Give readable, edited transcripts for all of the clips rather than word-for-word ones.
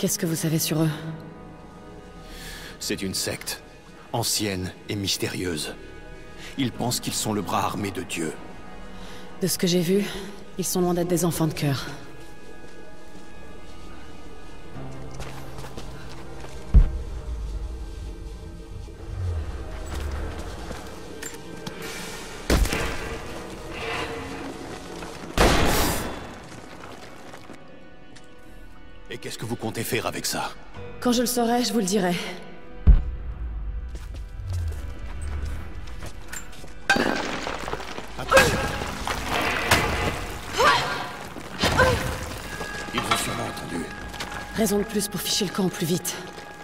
Qu'est-ce que vous savez sur eux? C'est une secte, ancienne et mystérieuse. Ils pensent qu'ils sont le bras armé de Dieu. De ce que j'ai vu, ils sont loin d'être des enfants de cœur. Et qu'est-ce que vous comptez faire avec ça? Quand je le saurai, je vous le dirai. Attention. Ils ont sûrement entendu. Raison de plus pour ficher le camp au plus vite.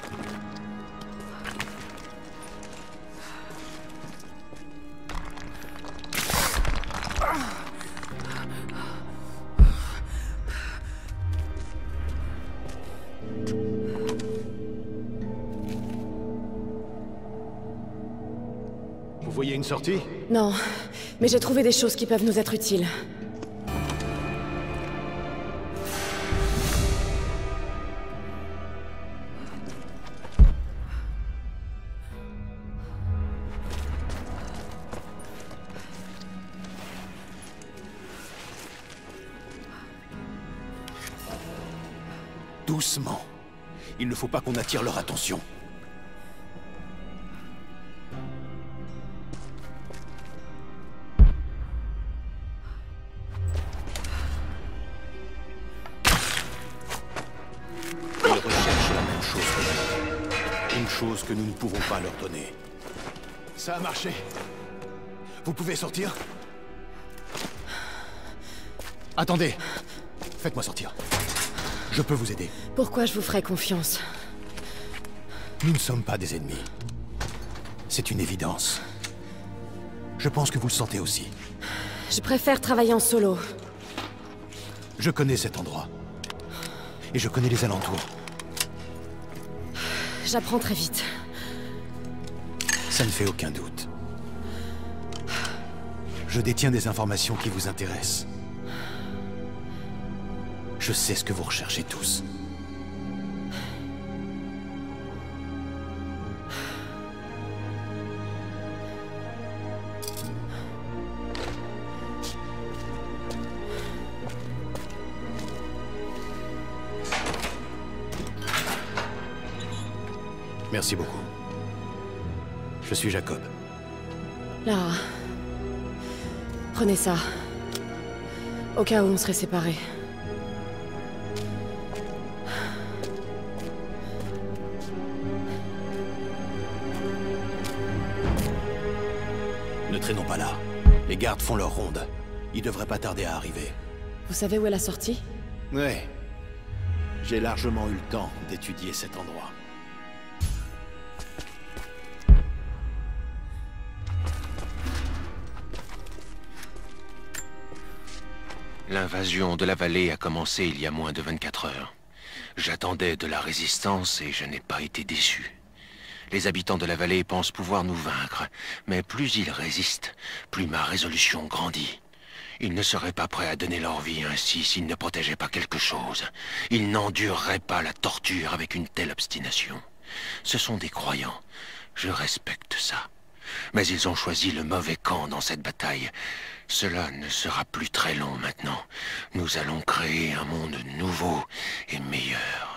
Vous voyez une sortie? Non, mais j'ai trouvé des choses qui peuvent nous être utiles. Doucement. Il ne faut pas qu'on attire leur attention. Ils recherchent la même chose que nous. Une chose que nous ne pouvons pas leur donner. Ça a marché. Vous pouvez sortir? Attendez. Faites-moi sortir. Je peux vous aider. Pourquoi je vous ferais confiance? Nous ne sommes pas des ennemis. C'est une évidence. Je pense que vous le sentez aussi. Je préfère travailler en solo. Je connais cet endroit. Et je connais les alentours. J'apprends très vite. Ça ne fait aucun doute. Je détiens des informations qui vous intéressent. Je sais ce que vous recherchez tous. Merci beaucoup. Je suis Jacob. Lara. Prenez ça. Au cas où on serait séparés. Ne traînons pas là. Les gardes font leur ronde. Ils devraient pas tarder à arriver. Vous savez où est la sortie? Ouais. J'ai largement eu le temps d'étudier cet endroit. L'invasion de la vallée a commencé il y a moins de 24 heures. J'attendais de la résistance et je n'ai pas été déçu. Les habitants de la vallée pensent pouvoir nous vaincre, mais plus ils résistent, plus ma résolution grandit. Ils ne seraient pas prêts à donner leur vie ainsi s'ils ne protégeaient pas quelque chose. Ils n'endureraient pas la torture avec une telle obstination. Ce sont des croyants. Je respecte ça. Mais ils ont choisi le mauvais camp dans cette bataille. Cela ne sera plus très long maintenant. Nous allons créer un monde nouveau et meilleur.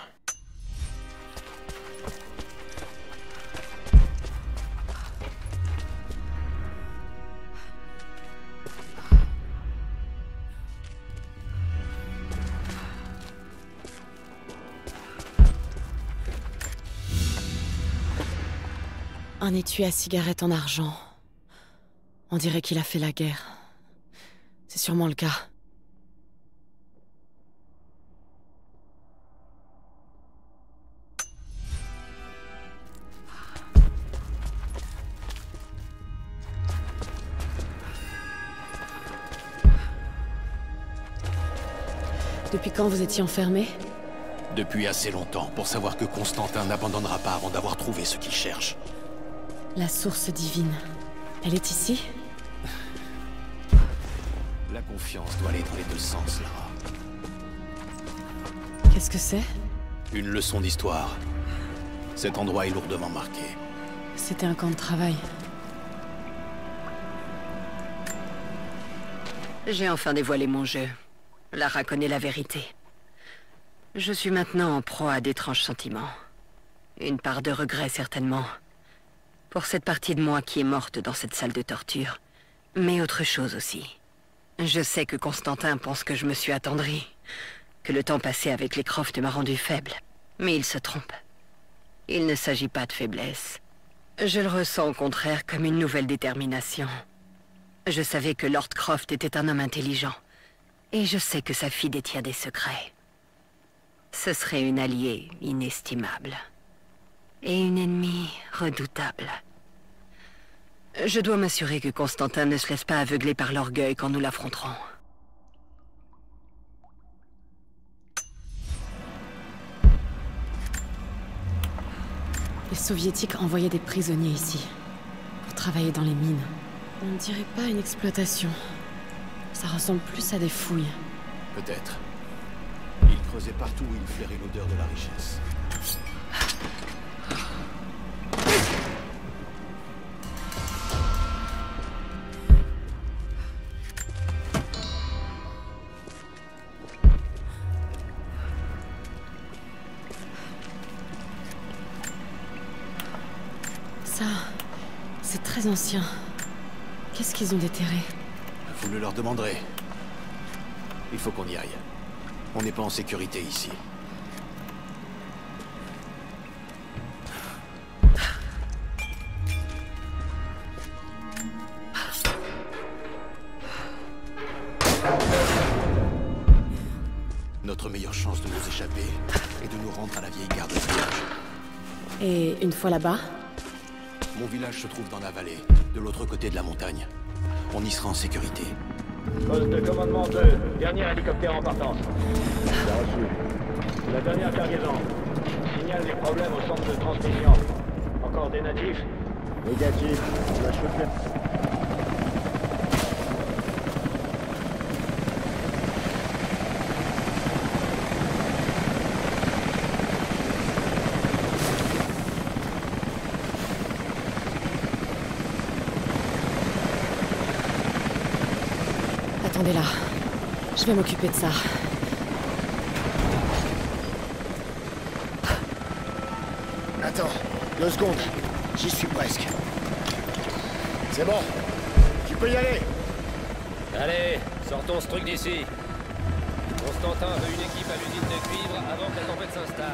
Un étui à cigarette en argent. On dirait qu'il a fait la guerre. C'est sûrement le cas. Depuis quand vous étiez enfermé? Depuis assez longtemps, pour savoir que Constantin n'abandonnera pas avant d'avoir trouvé ce qu'il cherche. La source divine. Elle est ici? La confiance doit aller dans les deux sens, Lara. Qu'est-ce que c'est? Une leçon d'histoire. Cet endroit est lourdement marqué. C'était un camp de travail. J'ai enfin dévoilé mon jeu. Lara connaît la vérité. Je suis maintenant en proie à d'étranges sentiments. Une part de regret, certainement. Pour cette partie de moi qui est morte dans cette salle de torture. Mais autre chose aussi. Je sais que Constantin pense que je me suis attendri. Que le temps passé avec les Croft m'a rendu faible. Mais il se trompe. Il ne s'agit pas de faiblesse. Je le ressens au contraire comme une nouvelle détermination. Je savais que Lord Croft était un homme intelligent. Et je sais que sa fille détient des secrets. Ce serait une alliée inestimable. Et une ennemie redoutable. Je dois m'assurer que Constantin ne se laisse pas aveugler par l'orgueil quand nous l'affronterons. Les soviétiques envoyaient des prisonniers ici, pour travailler dans les mines. On ne dirait pas une exploitation. Ça ressemble plus à des fouilles. Peut-être. Ils creusaient partout où ils flairaient l'odeur de la richesse. Ça, c'est très ancien. Qu'est-ce qu'ils ont déterré? Vous le leur demanderez. Il faut qu'on y aille. On n'est pas en sécurité ici. Notre meilleure chance de nous échapper est de nous rendre à la vieille gare de village. Et une fois là-bas? Mon village se trouve dans la vallée, de l'autre côté de la montagne. On y sera en sécurité. Poste de commandement 2, dernier hélicoptère en partance. Bien reçu. La dernière cargaison. Signale des problèmes au centre de transmission. Encore des natifs? Négatif. On a chauffé. Attendez là. Je vais m'occuper de ça. Attends, 2 secondes. J'y suis presque. C'est bon. Tu peux y aller. Allez, sortons ce truc d'ici. Constantin veut une équipe à l'usine de cuivre avant que la tempête s'installe.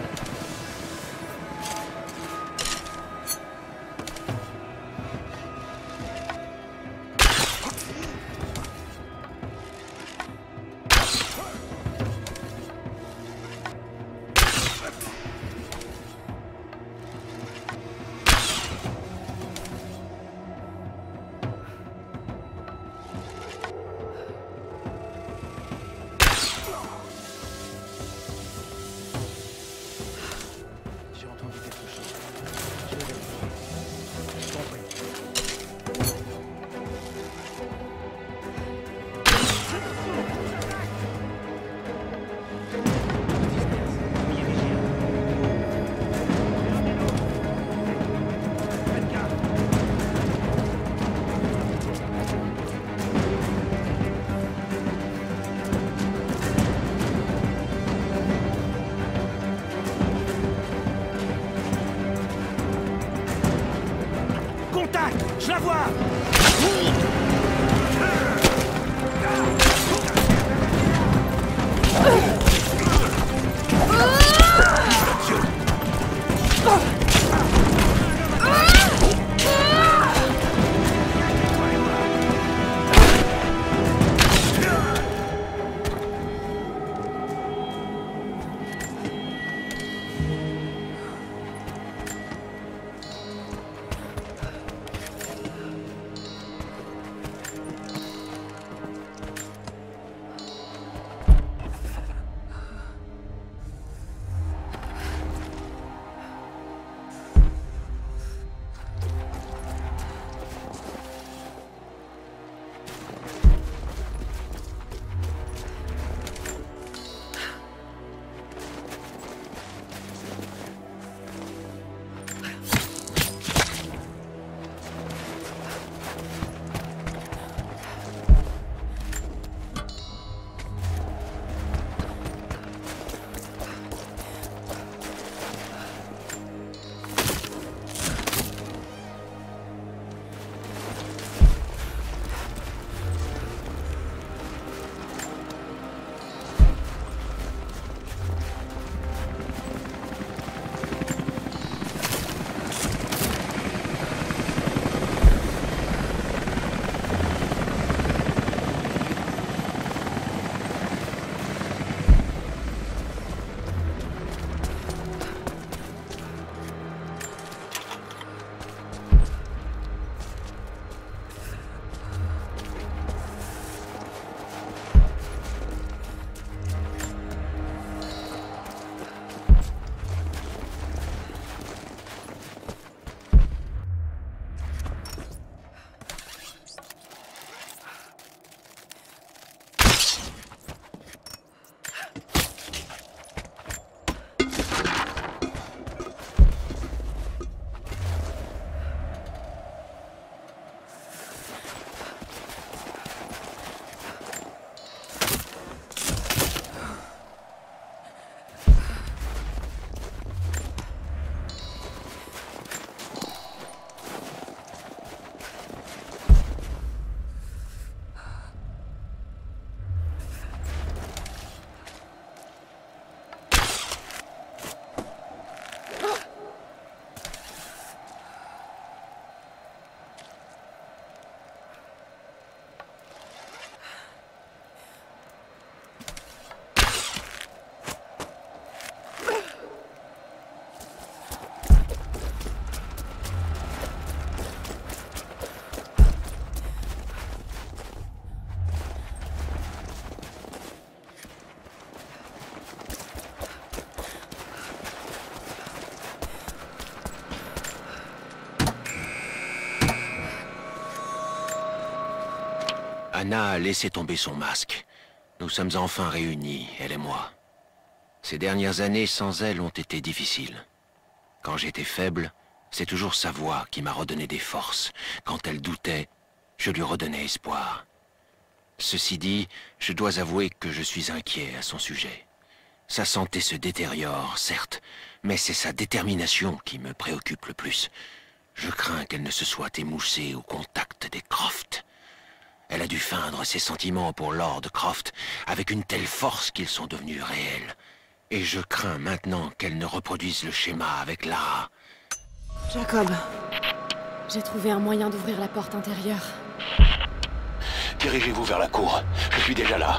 Je la vois. Anna a laissé tomber son masque. Nous sommes enfin réunis, elle et moi. Ces dernières années sans elle ont été difficiles. Quand j'étais faible, c'est toujours sa voix qui m'a redonné des forces. Quand elle doutait, je lui redonnais espoir. Ceci dit, je dois avouer que je suis inquiet à son sujet. Sa santé se détériore, certes, mais c'est sa détermination qui me préoccupe le plus. Je crains qu'elle ne se soit émoussée au contact des Croft. Elle a dû feindre ses sentiments pour Lord Croft avec une telle force qu'ils sont devenus réels. Et je crains maintenant qu'elle ne reproduise le schéma avec Lara. Jacob, j'ai trouvé un moyen d'ouvrir la porte intérieure. Dirigez-vous vers la cour. Je suis déjà là.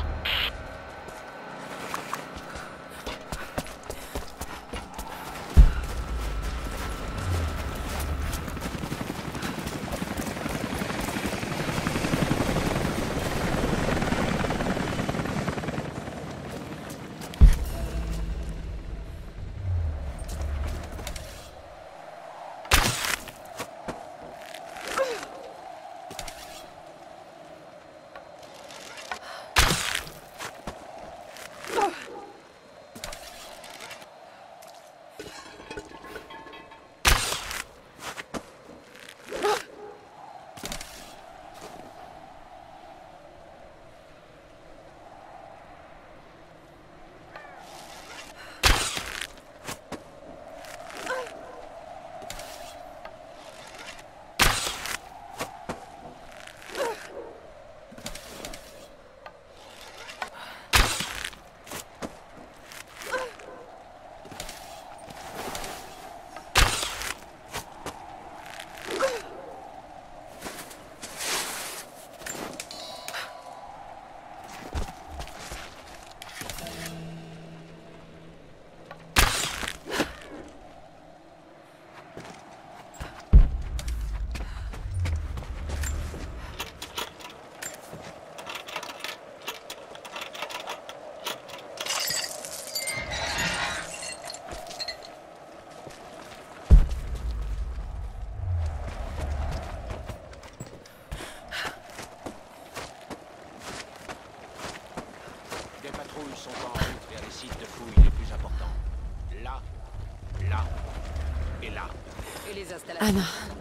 Anna,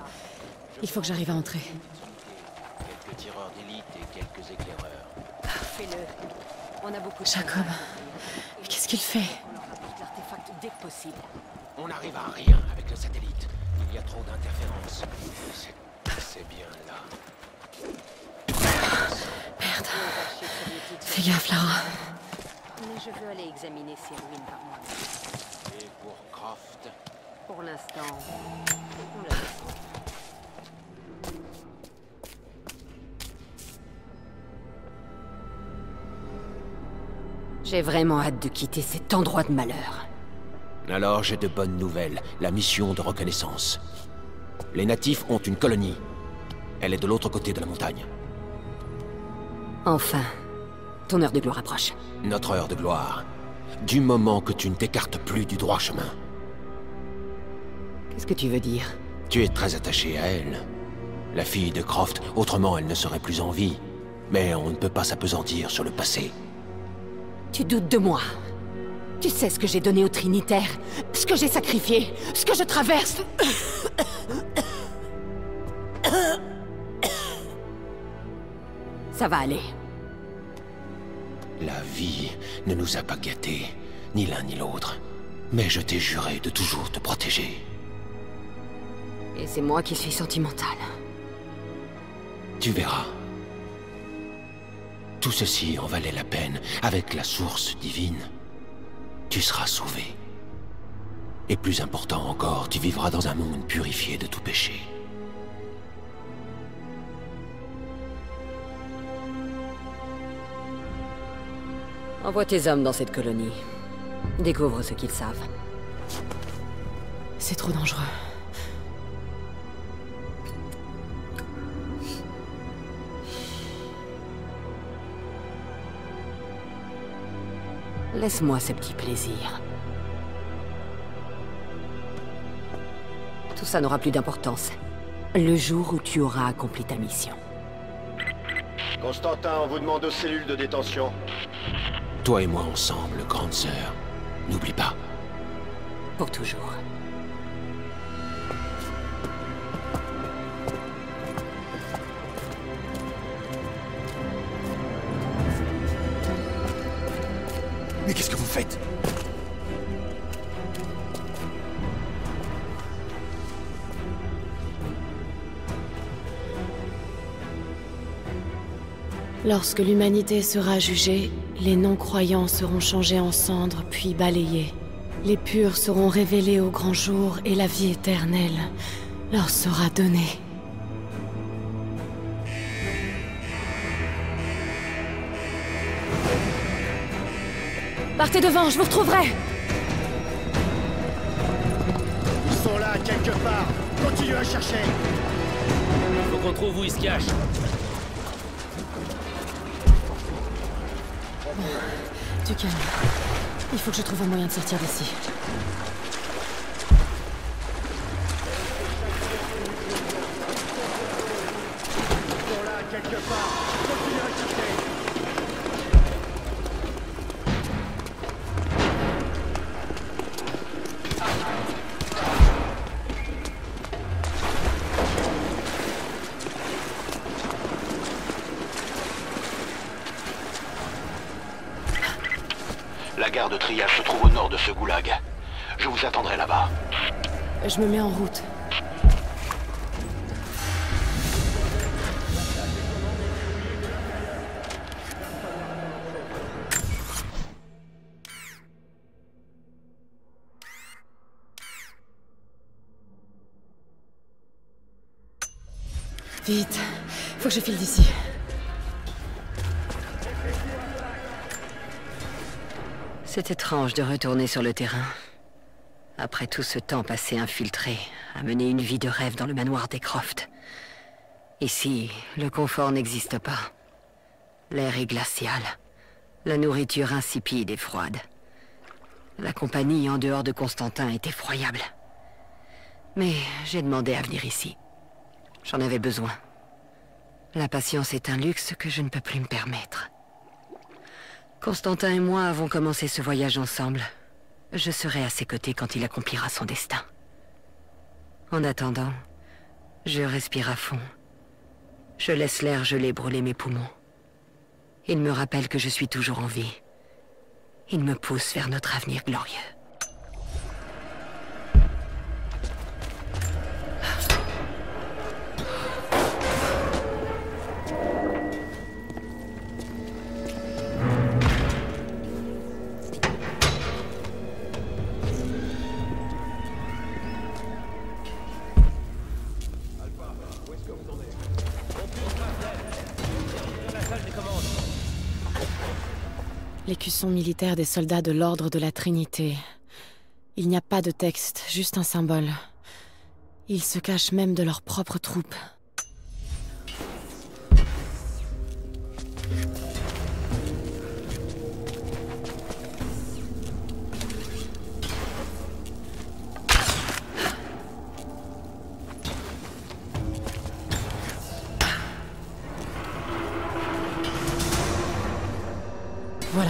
il faut que j'arrive à entrer. Quelques tireurs d'élite et quelques éclaireurs. Fais-le. On a beaucoup de Jacob, mais qu'est-ce qu'il fait? l'artefact dès que possible. On n'arrive à rien avec le satellite. Il y a trop d'interférences. C'est bien là. Merde. Fais gaffe, Lara. Mais je veux aller examiner ces ruines par moi-même. Et pour Croft? Pour l'instant, on la laisse. J'ai vraiment hâte de quitter cet endroit de malheur. Alors j'ai de bonnes nouvelles. La mission de reconnaissance. Les natifs ont une colonie. Elle est de l'autre côté de la montagne. Enfin, ton heure de gloire approche. Notre heure de gloire. Du moment que tu ne t'écartes plus du droit chemin. Qu'est-ce que tu veux dire? Tu es très attaché à elle. La fille de Croft, autrement elle ne serait plus en vie. Mais on ne peut pas s'appesantir sur le passé. Tu doutes de moi. Tu sais ce que j'ai donné aux Trinitaires, ce que j'ai sacrifié, ce que je traverse. Ça va aller. La vie ne nous a pas gâtés, ni l'un ni l'autre. Mais je t'ai juré de toujours te protéger. Et c'est moi qui suis sentimentale. Tu verras. Tout ceci en valait la peine. Avec la source divine, tu seras sauvé. Et plus important encore, tu vivras dans un monde purifié de tout péché. Envoie tes hommes dans cette colonie. Découvre ce qu'ils savent. C'est trop dangereux. Laisse-moi ce petit plaisir. Tout ça n'aura plus d'importance. Le jour où tu auras accompli ta mission. Constantin, on vous demande aux cellules de détention. Toi et moi ensemble, grande sœur. N'oublie pas. Pour toujours. Mais qu'est-ce que vous faites? Lorsque l'humanité sera jugée, les non-croyants seront changés en cendres puis balayés. Les purs seront révélés au grand jour et la vie éternelle leur sera donnée. Partez devant, je vous retrouverai! Ils sont là, quelque part. Continuez à chercher. Faut qu'on trouve où ils se cachent. Du calme. Il faut que je trouve un moyen de sortir d'ici. Ils sont là, quelque part. Continuez à chercher. La gare de triage se trouve au nord de ce goulag. Je vous attendrai là-bas. Je me mets en route. Vite, faut que je file d'ici. C'est étrange de retourner sur le terrain. Après tout ce temps passé infiltré, à mener une vie de rêve dans le manoir des Croft. Ici, le confort n'existe pas. L'air est glacial. La nourriture insipide et froide. La compagnie en dehors de Constantin est effroyable. Mais j'ai demandé à venir ici. J'en avais besoin. La patience est un luxe que je ne peux plus me permettre. Constantin et moi avons commencé ce voyage ensemble. Je serai à ses côtés quand il accomplira son destin. En attendant, je respire à fond. Je laisse l'air gelé brûler mes poumons. Il me rappelle que je suis toujours en vie. Il me pousse vers notre avenir glorieux. L'écusson militaire des soldats de l'Ordre de la Trinité. Il n'y a pas de texte, juste un symbole. Ils se cachent même de leurs propres troupes. Voilà.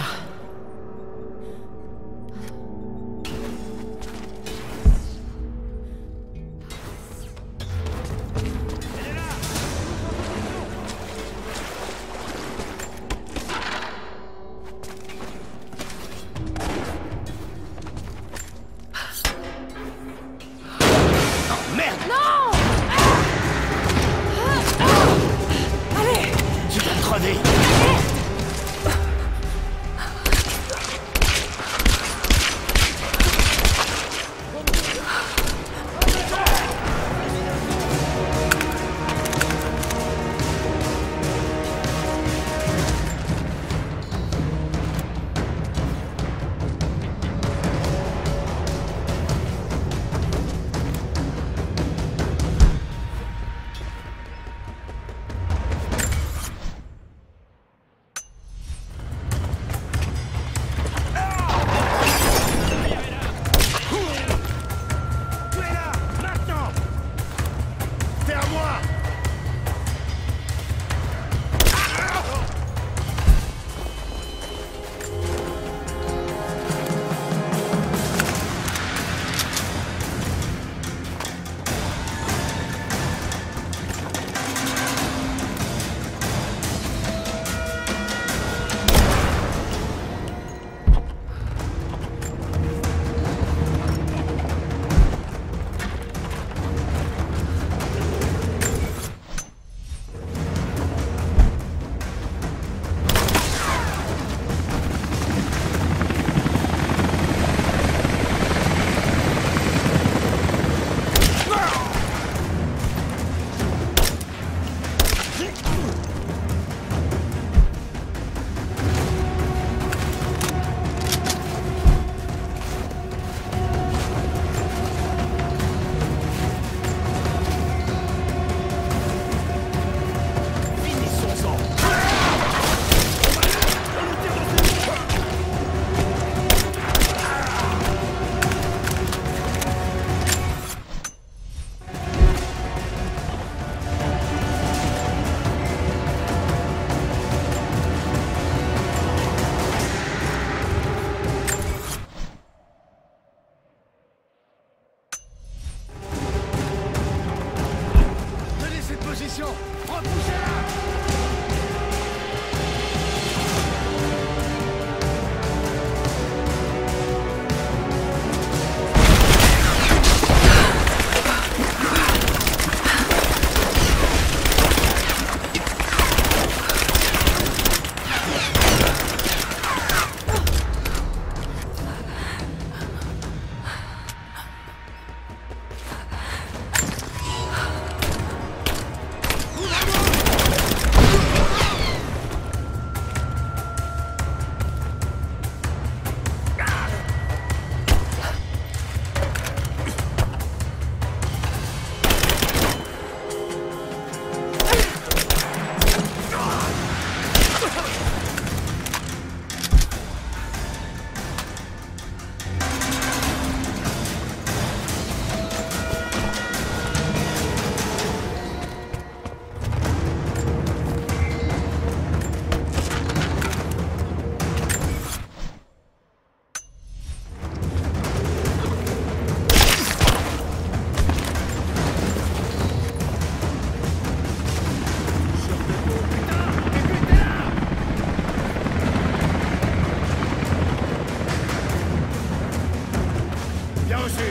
dessus.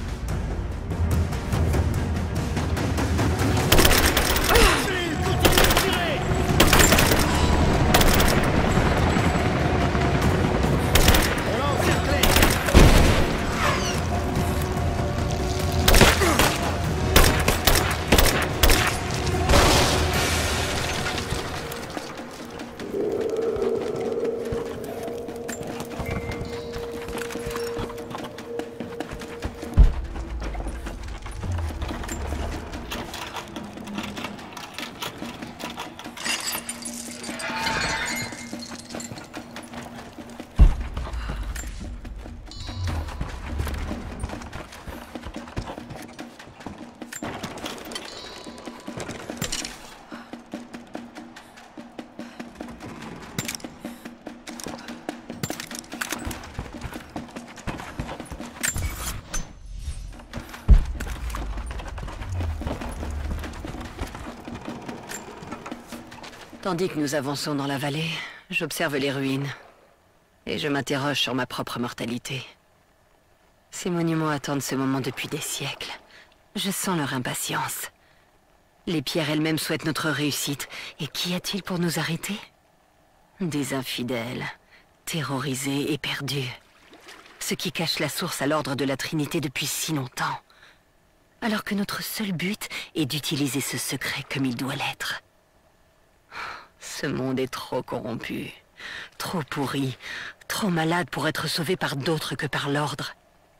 Tandis que nous avançons dans la vallée, j'observe les ruines. Et je m'interroge sur ma propre mortalité. Ces monuments attendent ce moment depuis des siècles. Je sens leur impatience. Les pierres elles-mêmes souhaitent notre réussite. Et qu'y a-t-il pour nous arrêter? Des infidèles, terrorisés et perdus. Ceux qui cachent la source à l'ordre de la Trinité depuis si longtemps. Alors que notre seul but est d'utiliser ce secret comme il doit l'être. Ce monde est trop corrompu, trop pourri, trop malade pour être sauvé par d'autres que par l'ordre.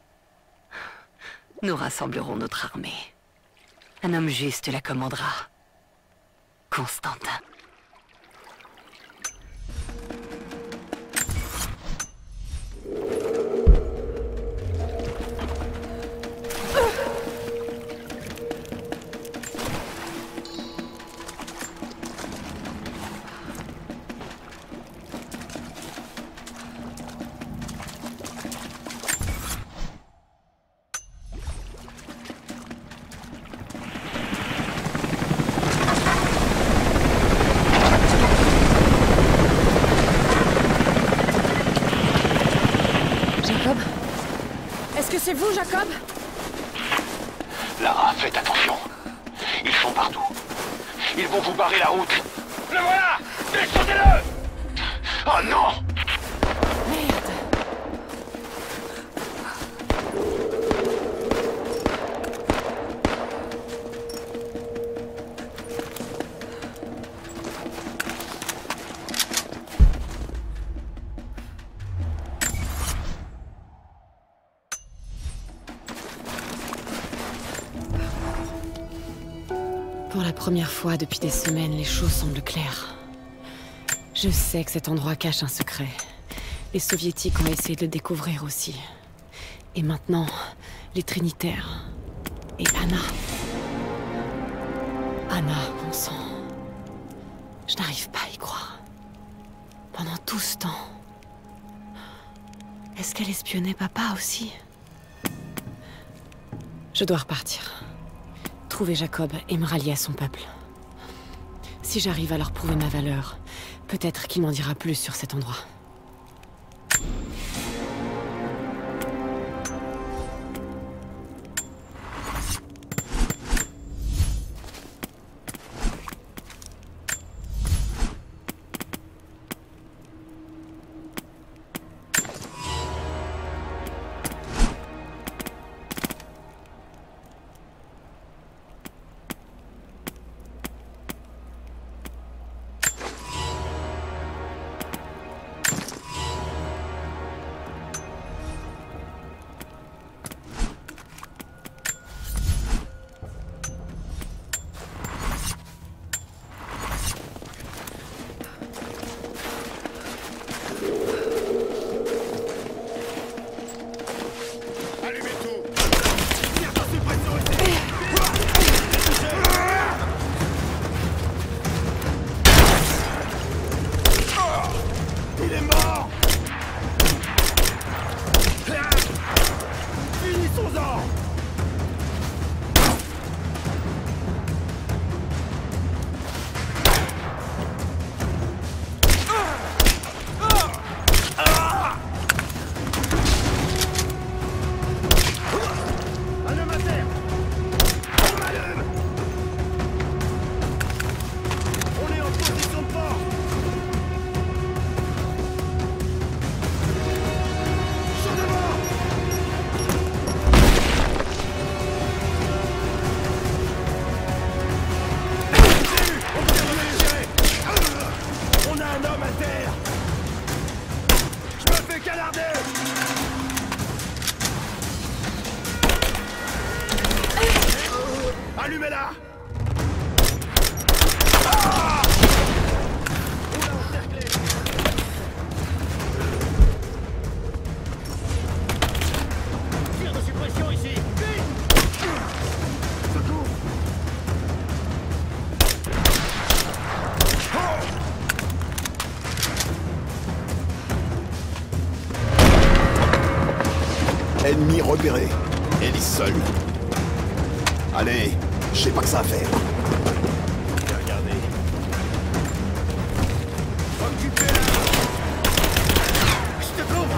Nous rassemblerons notre armée. Un homme juste la commandera. Constantin. C'est vous, Jacob? Lara, faites attention. Ils sont partout. Ils vont vous barrer la route. Le voilà! Descendez-le! Oh non! Merde! Pour la première fois depuis des semaines, les choses semblent claires. Je sais que cet endroit cache un secret. Les soviétiques ont essayé de le découvrir aussi. Et maintenant, les Trinitaires. Et Anna. Anna, bon sang. Je n'arrive pas à y croire. Pendant tout ce temps. Est-ce qu'elle espionnait papa aussi? Je dois repartir. Trouver Jacob et me rallier à son peuple. Si j'arrive à leur prouver ma valeur, peut-être qu'il m'en dira plus sur cet endroit. Allumez-la! Tir de suppression ici. Ennemi repéré. Ellie seule. Allez, je sais pas que ça à faire. Regardez. Occupez-la. Je te couvre.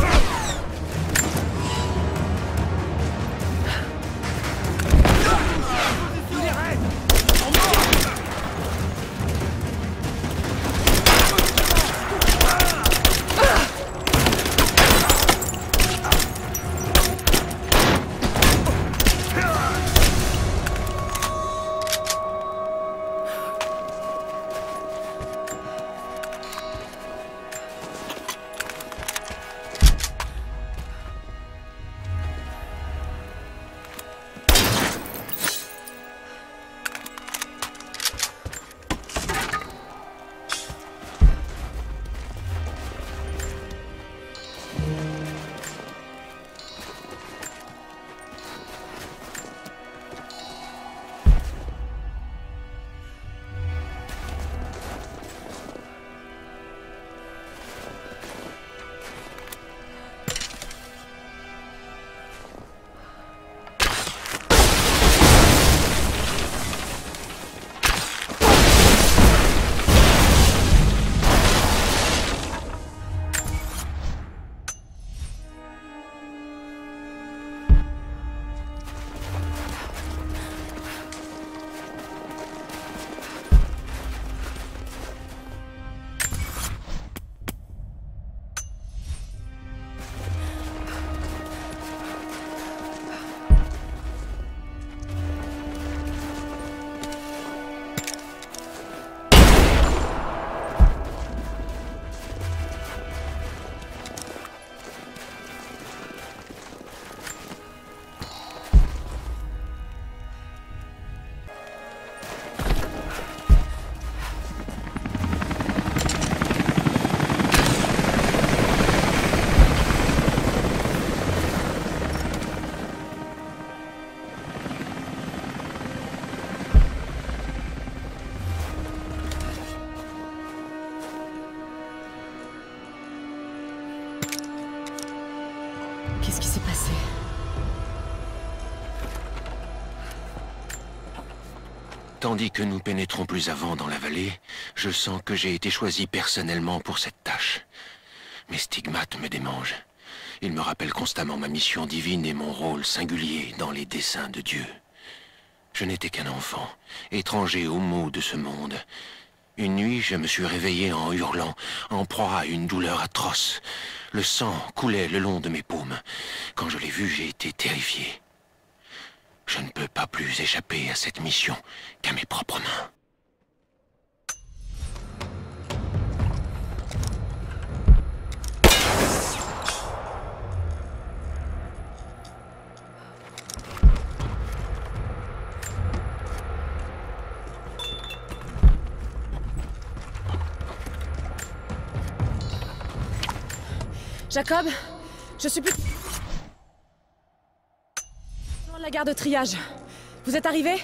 Qu'est-ce qui s'est passé? Tandis que nous pénétrons plus avant dans la vallée, je sens que j'ai été choisi personnellement pour cette tâche. Mes stigmates me démangent. Ils me rappellent constamment ma mission divine et mon rôle singulier dans les desseins de Dieu. Je n'étais qu'un enfant, étranger aux maux de ce monde. Une nuit, je me suis réveillé en hurlant, en proie à une douleur atroce. Le sang coulait le long de mes paumes. Quand je l'ai vu, j'ai été terrifié. Je ne peux pas plus échapper à cette mission qu'à mes propres mains. Jacob, je suis plus... Dans la gare de triage. Vous êtes arrivé?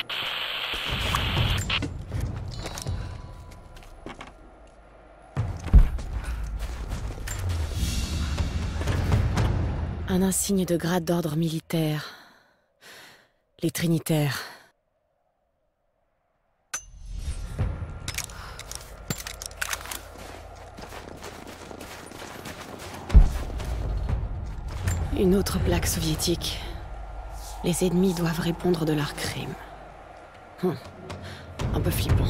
Un insigne de grade d'ordre militaire. Les Trinitaires. Une autre plaque soviétique. Les ennemis doivent répondre de leurs crimes. Un peu flippant.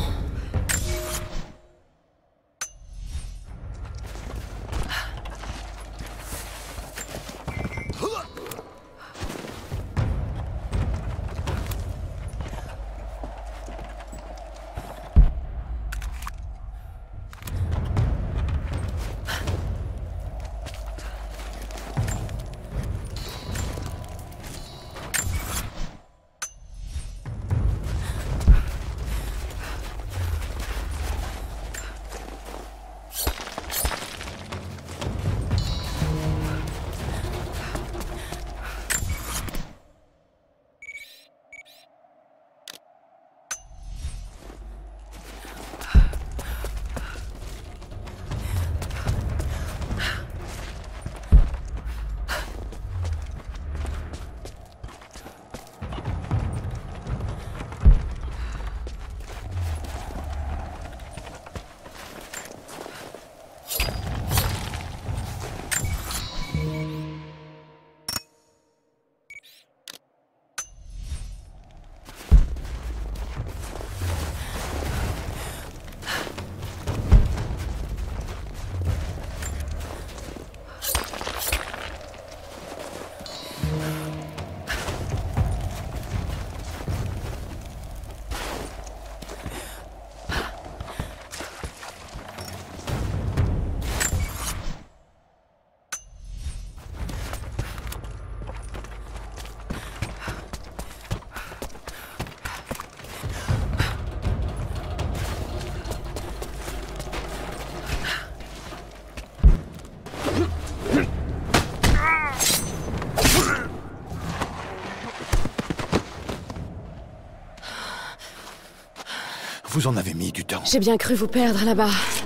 Vous en avez mis du temps. J'ai bien cru vous perdre là-bas.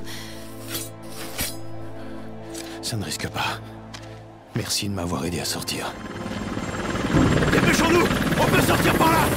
Ça ne risque pas. Merci de m'avoir aidé à sortir. Dépêchons-nous! On peut sortir par là!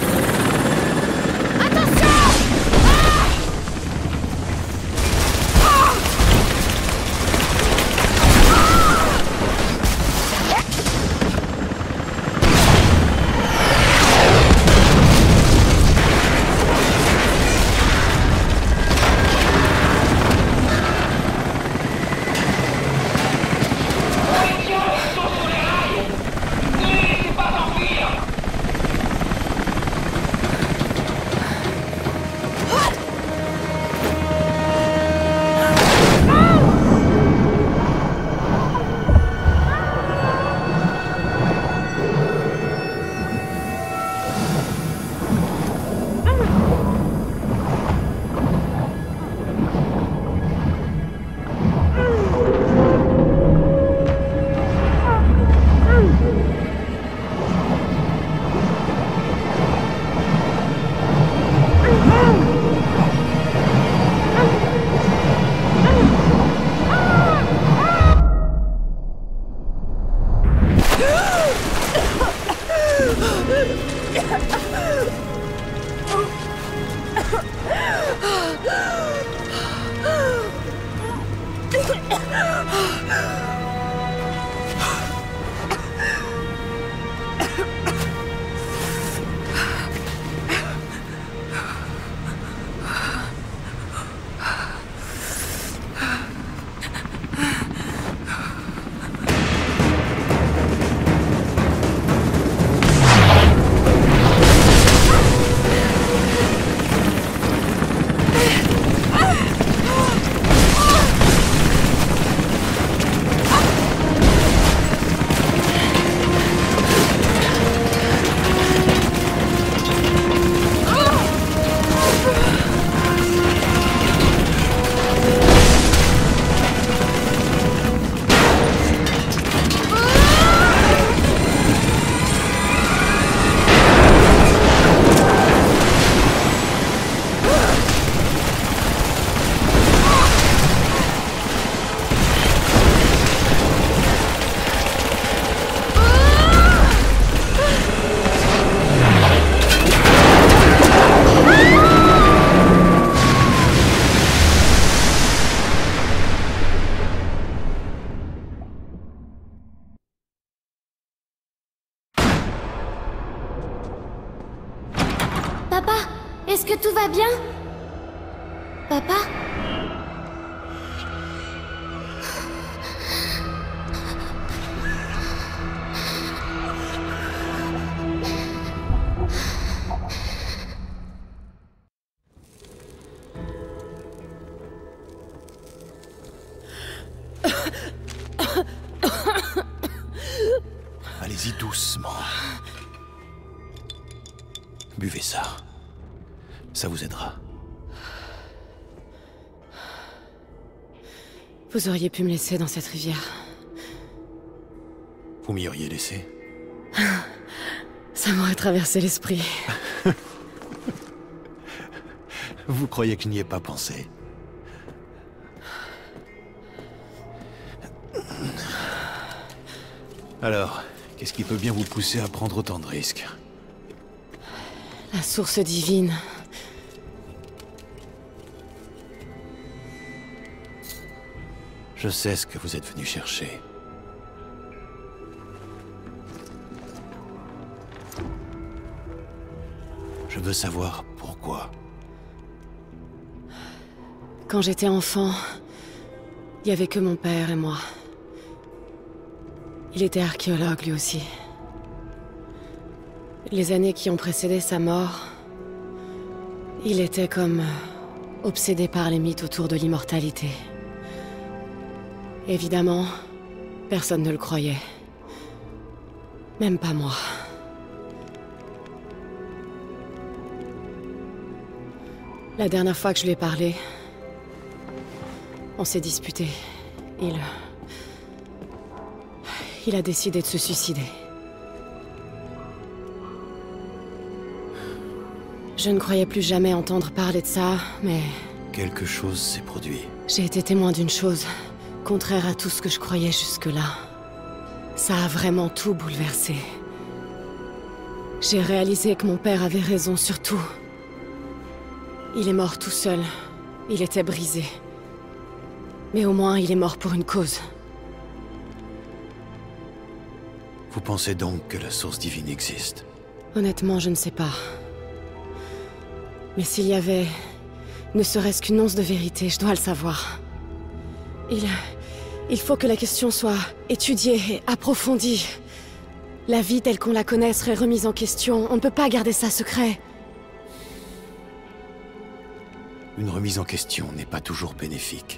Papa, est-ce que tout va bien? Papa? Allez-y doucement. Buvez ça. Ça vous aidera. Vous auriez pu me laisser dans cette rivière. Vous m'y auriez laissé? Ça m'aurait traversé l'esprit. Vous croyez que je n'y ai pas pensé? Alors, qu'est-ce qui peut bien vous pousser à prendre autant de risques? La source divine. Je sais ce que vous êtes venu chercher. Je veux savoir pourquoi. Quand j'étais enfant, il n'y avait que mon père et moi. Il était archéologue lui aussi. Les années qui ont précédé sa mort, il était comme obsédé par les mythes autour de l'immortalité. Évidemment, personne ne le croyait. Même pas moi. La dernière fois que je lui ai parlé, on s'est disputé. Il a décidé de se suicider. Je ne croyais plus jamais entendre parler de ça, mais... Quelque chose s'est produit. J'ai été témoin d'une chose, contraire à tout ce que je croyais jusque-là. Ça a vraiment tout bouleversé. J'ai réalisé que mon père avait raison sur tout. Il est mort tout seul. Il était brisé. Mais au moins, il est mort pour une cause. Vous pensez donc que la source divine existe? Honnêtement, je ne sais pas. Mais s'il y avait... ne serait-ce qu'une once de vérité, je dois le savoir. Il faut que la question soit étudiée et approfondie. La vie telle qu'on la connaît serait remise en question. On ne peut pas garder ça secret. Une remise en question n'est pas toujours bénéfique.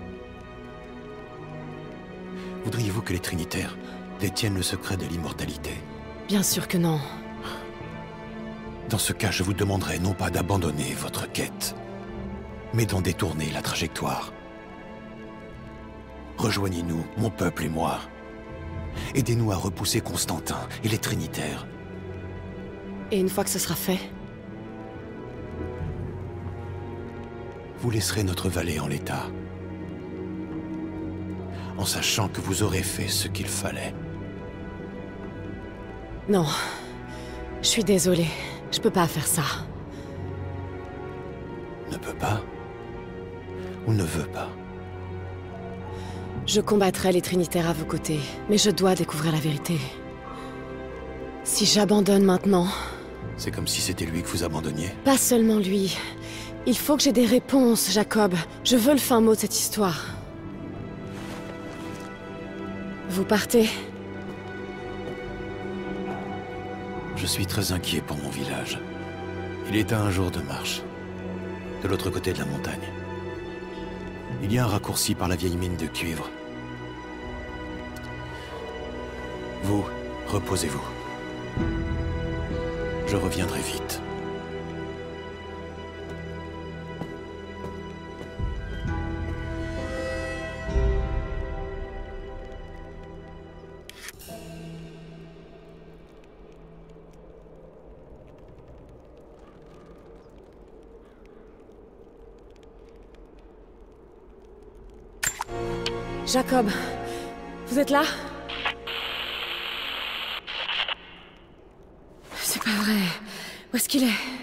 Voudriez-vous que les Trinitaires détiennent le secret de l'immortalité? Bien sûr que non. Dans ce cas, je vous demanderai non pas d'abandonner votre quête, mais d'en détourner la trajectoire. Rejoignez-nous, mon peuple et moi. Aidez-nous à repousser Constantin et les Trinitaires. Et une fois que ce sera fait, vous laisserez notre vallée en l'état, en sachant que vous aurez fait ce qu'il fallait. non. Je suis désolée. Je peux pas faire ça. Ne peut pas? Ou ne veut pas? Je combattrai les Trinitaires à vos côtés, mais je dois découvrir la vérité. Si j'abandonne maintenant... C'est comme si c'était lui que vous abandonniez? Pas seulement lui. Il faut que j'ai des réponses, Jacob. Je veux le fin mot de cette histoire. Vous partez? Je suis très inquiet pour mon village. Il est à un jour de marche, de l'autre côté de la montagne. Il y a un raccourci par la vieille mine de cuivre. Vous, reposez-vous. Je reviendrai vite. Jacob, vous êtes là? C'est pas vrai. Où est-ce qu'il est?